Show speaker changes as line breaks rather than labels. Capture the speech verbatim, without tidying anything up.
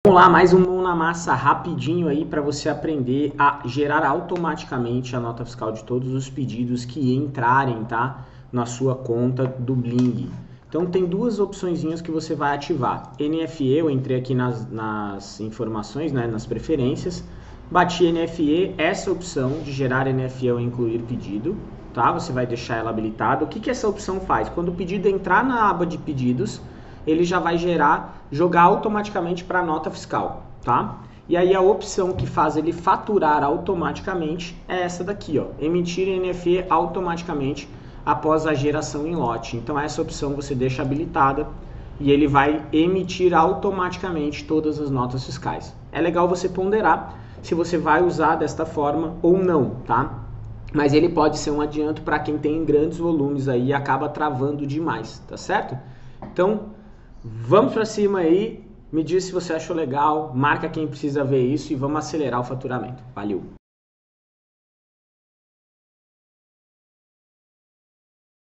Vamos lá, mais um mão na massa rapidinho aí para você aprender a gerar automaticamente a nota fiscal de todos os pedidos que entrarem, tá, na sua conta do Bling. Então tem duas opçõezinhas que você vai ativar. N F E, eu entrei aqui nas, nas informações, né, nas preferências, bati N F E, essa opção de gerar N F E ou incluir pedido, tá? Você vai deixar ela habilitada. O que que essa opção faz? Quando o pedido entrar na aba de pedidos, ele já vai gerar, jogar automaticamente para a nota fiscal, tá? E aí a opção que faz ele faturar automaticamente é essa daqui, ó, emitir N F E automaticamente após a geração em lote. Então essa opção você deixa habilitada e ele vai emitir automaticamente todas as notas fiscais. É legal você ponderar se você vai usar desta forma ou não, tá? Mas ele pode ser um adianto para quem tem grandes volumes aí e acaba travando demais, tá certo? Então, vamos para cima aí, me diz se você achou legal, marca quem precisa ver isso e vamos acelerar o faturamento. Valeu!